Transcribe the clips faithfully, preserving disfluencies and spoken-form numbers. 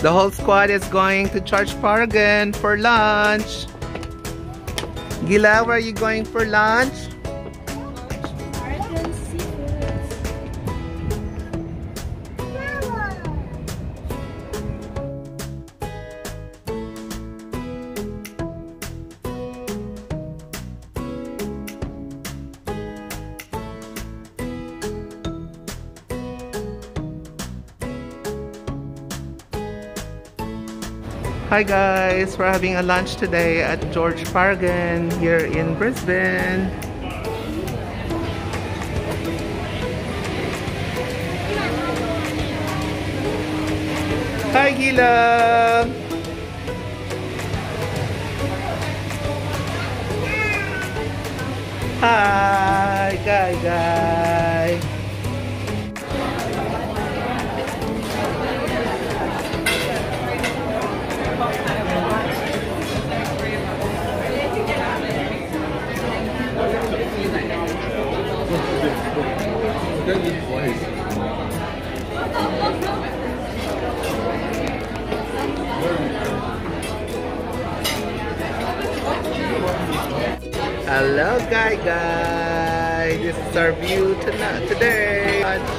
The whole squad is going to Church Paragon for lunch. Gila, where are you going for lunch? Paragon Seafood. Hi guys, we're having a lunch today at George Paragon here in Brisbane. Hi Gila! Hi Guy Guy! Hello Guy Guy! This is our view tonight, today.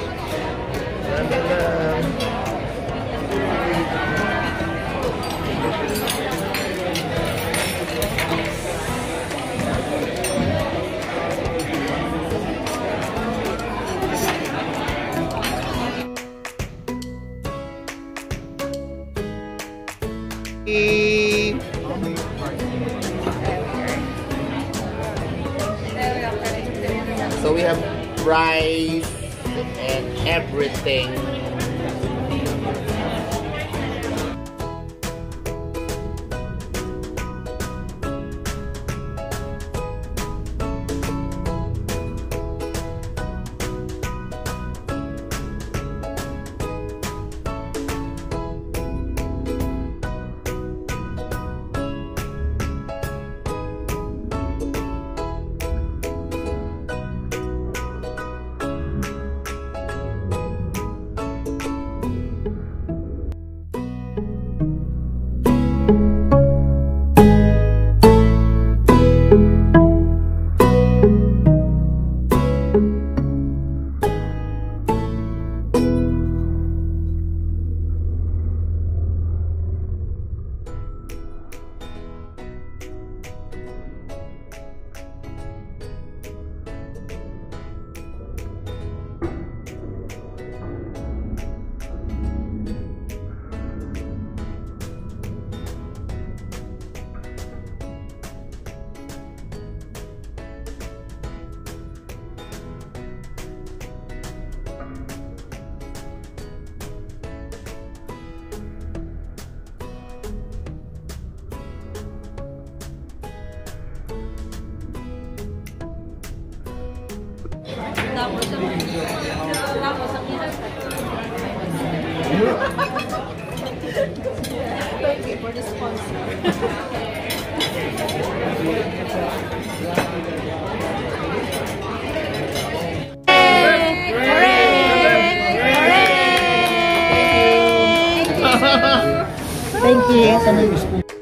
So we have rice and everything. Thank you for the sponsor. Thank you.